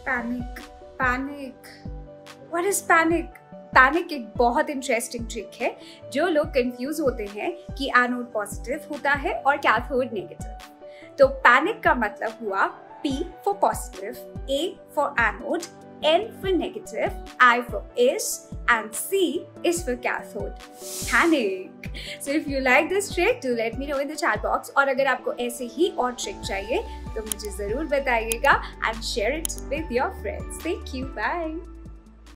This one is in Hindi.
Panic panic what is panic? Panic एक बहुत इंटरेस्टिंग ट्रिक है जो लोग कंफ्यूज होते हैं कि एनोड पॉजिटिव होता है और कैथोड नेगेटिव। तो पैनिक का मतलब हुआ P for positive, A for anode, N for negative, I for is, and C is for cathode. Panic. So if you like this trick, do let me know in the chat box. और अगर आपको ऐसे ही और trick चाहिए तो मुझे ज़रूर बताइएगा and share it with your friends. Thank you. Bye.